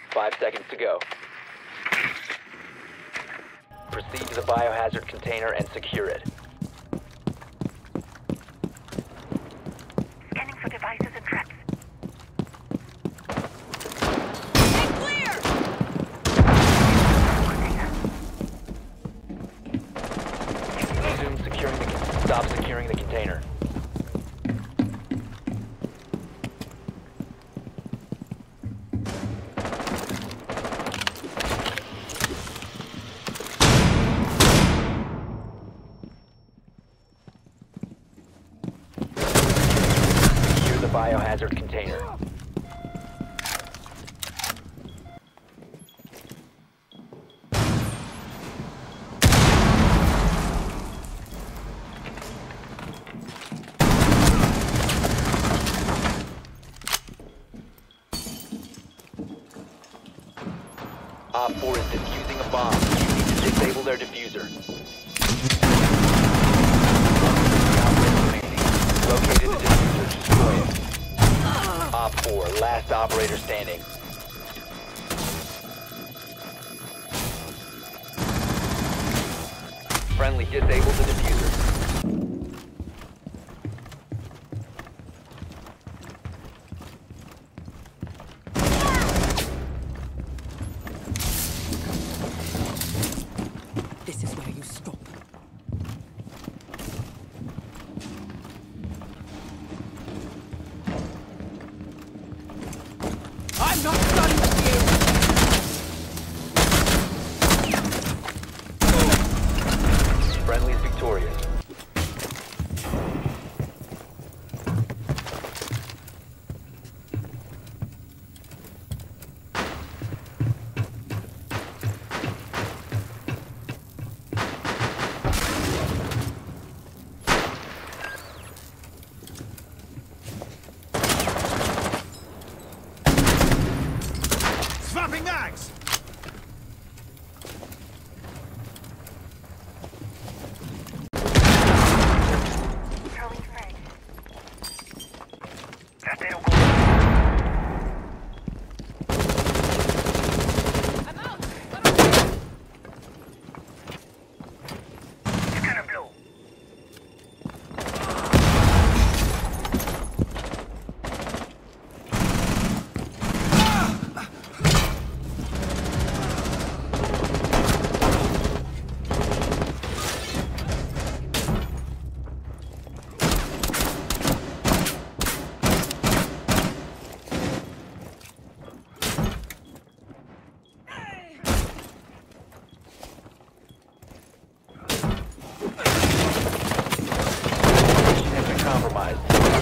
5 seconds to go. Proceed to the biohazard container and secure it. Scanning for devices and traps. Resume stop securing the container. Secure the biohazard container. Op 4 is defusing a bomb. You need to disable their diffuser. Located the diffuser. Destroy it. Op 4, last operator standing. Friendly disabled the diffuser. This is where you stop. I'm not done with you! Friendly is victorious. Swapping mags! Throwing frag. I'm out! It's gonna blow. Has been compromised.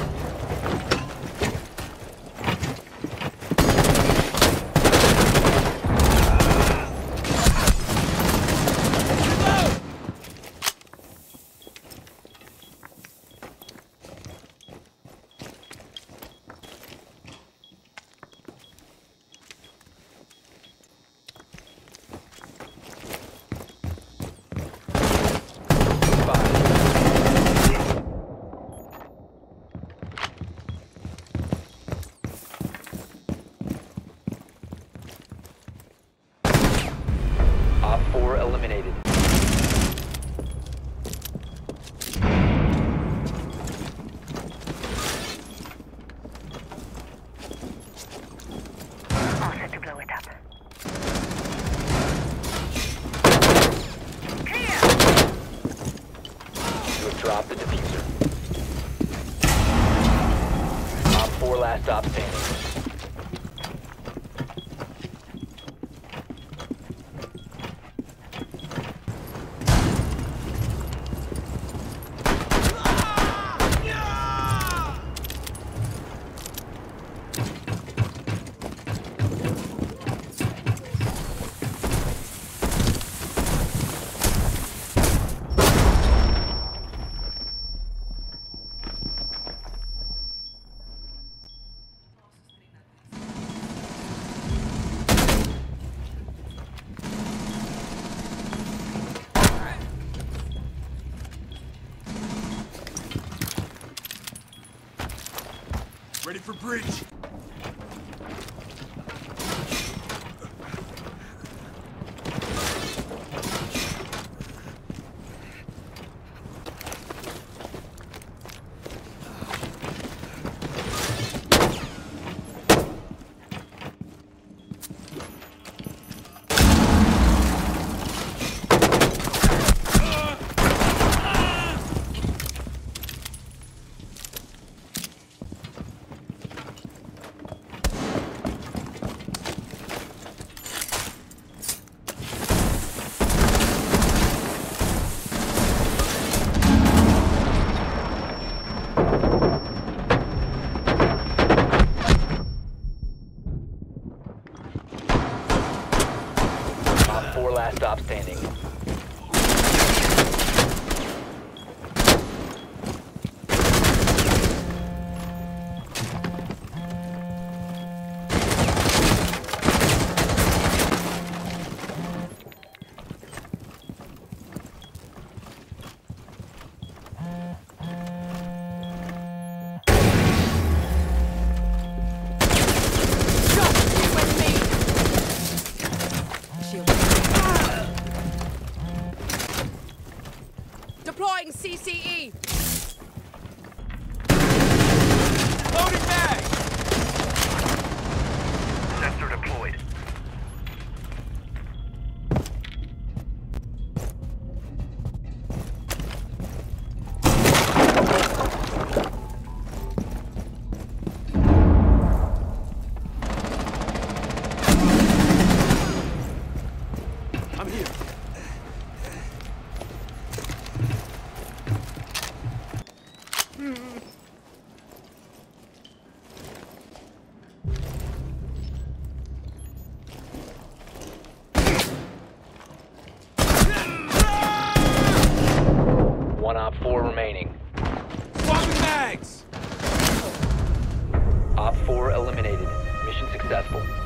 Op 4 eliminated. All set to blow it up. Clear! You have dropped the diffuser. Op 4 last stop standing. Ready for breach. 4 last stop standing. Deploying CCE! Loading mag! Sensor deployed. I'm here. One Op 4 remaining. Swapping mags! Op 4 eliminated. Mission successful.